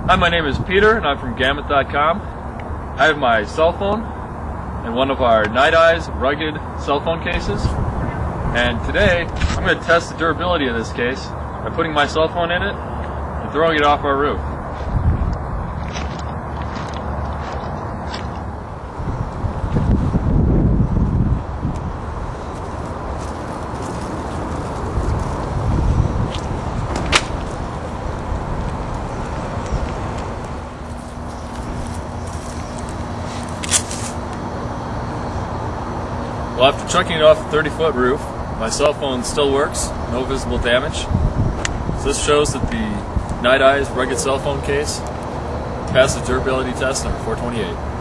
Hi, my name is Peter and I'm from Gammoth.com. I have my cell phone and one of our Night Eyes rugged cell phone cases. And today I'm going to test the durability of this case by putting my cell phone in it and throwing it off our roof. Well, after chucking it off a 30-foot roof, my cell phone still works, no visible damage. So this shows that the Night Eyes rugged cell phone case passed the durability test number 428.